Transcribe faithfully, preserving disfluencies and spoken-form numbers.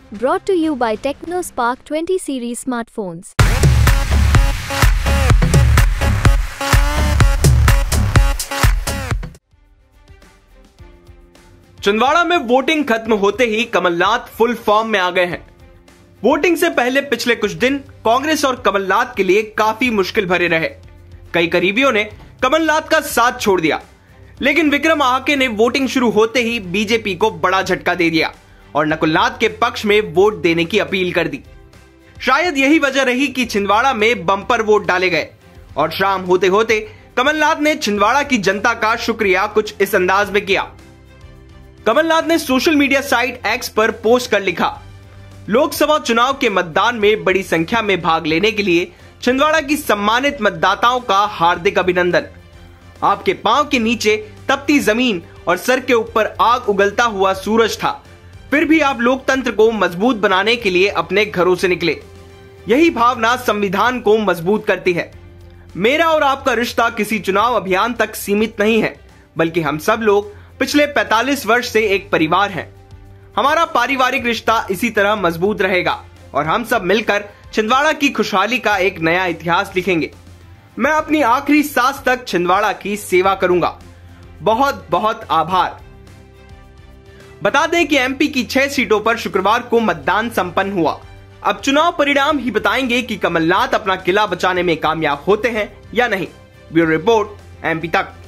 Brought to you by TechnoSpark twenty series smartphones. Chhindwara में voting खत्म होते ही कमलनाथ फुल फॉर्म में आ गए हैं। वोटिंग से पहले पिछले कुछ दिन कांग्रेस और कमलनाथ के लिए काफी मुश्किल भरे रहे। कई करीबियों ने कमलनाथ का साथ छोड़ दिया, लेकिन विक्रम आहाके ने वोटिंग शुरू होते ही बीजेपी को बड़ा झटका दे दिया और नकुलनाथ के पक्ष में वोट देने की अपील कर दी। शायद यही वजह रही कि छिंदवाड़ा में बम्पर वोट डाले गए और शाम होते होते कमलनाथ ने छिंदवाड़ा की जनता का शुक्रिया कुछ इस अंदाज में किया। कमलनाथ ने सोशल मीडिया साइट एक्स पर पोस्ट कर लिखा, लोकसभा चुनाव के मतदान में बड़ी संख्या में भाग लेने के लिए छिंदवाड़ा की सम्मानित मतदाताओं का हार्दिक अभिनंदन। आपके पांव के नीचे तपती जमीन और सर के ऊपर आग उगलता हुआ सूरज था, फिर भी आप लोकतंत्र को मजबूत बनाने के लिए अपने घरों से निकले। यही भावना संविधान को मजबूत करती है। मेरा और आपका रिश्ता किसी चुनाव अभियान तक सीमित नहीं है, बल्कि हम सब लोग पिछले पैंतालीस वर्ष से एक परिवार हैं। हमारा पारिवारिक रिश्ता इसी तरह मजबूत रहेगा और हम सब मिलकर छिंदवाड़ा की खुशहाली का एक नया इतिहास लिखेंगे। मैं अपनी आखिरी सांस तक छिंदवाड़ा की सेवा करूंगा। बहुत बहुत आभार। बता दें कि एमपी की छह सीटों पर शुक्रवार को मतदान संपन्न हुआ। अब चुनाव परिणाम ही बताएंगे कि कमलनाथ अपना किला बचाने में कामयाब होते हैं या नहीं। ब्यूरो रिपोर्ट, एमपी तक।